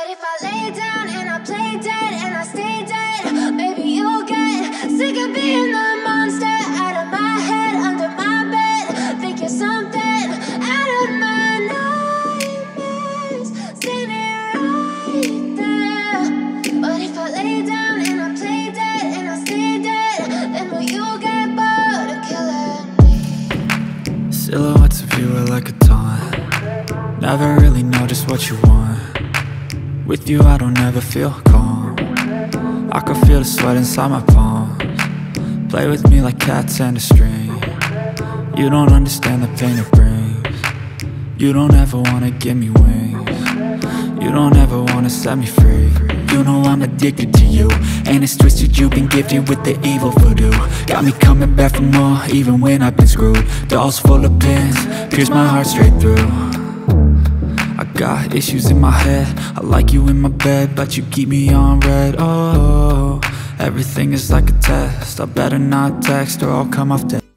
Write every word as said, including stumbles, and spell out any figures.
But if I lay down and I play dead and I stay dead, maybe you'll get sick of being the monster out of my head, under my bed. Think you're something out of my nightmares, standing right there. But if I lay down and I play dead and I stay dead, then will you get bored of killing me? Silhouettes of you are like a taunt. Never really know just what you want. With you I don't ever feel calm. I can feel the sweat inside my palms. Play with me like cats and a string. You don't understand the pain it brings. You don't ever wanna give me wings. You don't ever wanna set me free. You know I'm addicted to you, and it's twisted, you've been gifted with the evil voodoo. Got me coming back for more, even when I've been screwed. Dolls full of pins, pierce my heart straight through. I got issues in my head, I like you in my bed, but you keep me on red. Oh, everything is like a test, I better not text or I'll come off dead.